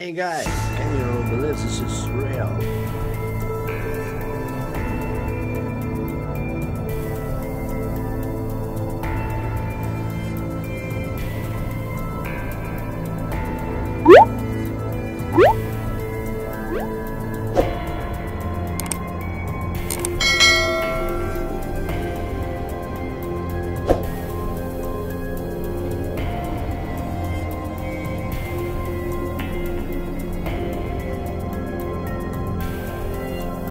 Hey guys, can you believe this is real? Whoop!